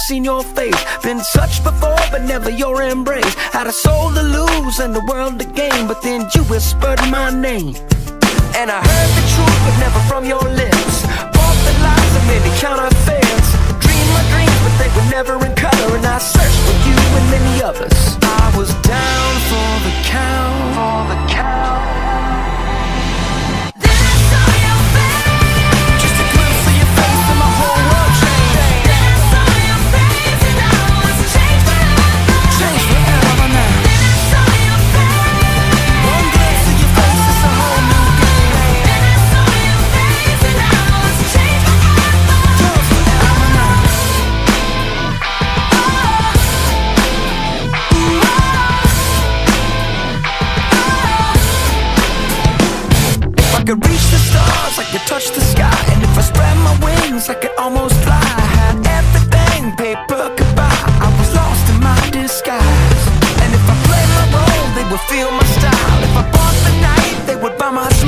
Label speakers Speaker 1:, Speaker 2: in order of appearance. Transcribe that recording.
Speaker 1: seen your face. Been touched before, but never your embrace. Had a soul to lose and the world to gain, but then you whispered my name. And I heard the truth, but never from your lips. Bought the lies of many counterfeits. Dreamed my dreams, but they were never in color. And I searched for you and many others. I was down for the count.
Speaker 2: Then I saw your face.
Speaker 1: Just a glimpse of your face and my whole world changed.
Speaker 2: Then I saw your face and I was changed forever.
Speaker 1: Changed forever now.
Speaker 2: Then I saw your face.
Speaker 1: One glimpse of your face, it's a whole new game.
Speaker 2: Then I saw your face and I was changed forever.
Speaker 1: Changed forever now. If I could reach the stars, I could touch the sky. And if I spread my wings, I could almost fly. I had everything paper could buy. I was lost in my disguise. And if I played my role, they would feel my style. If I bought the night, they would buy my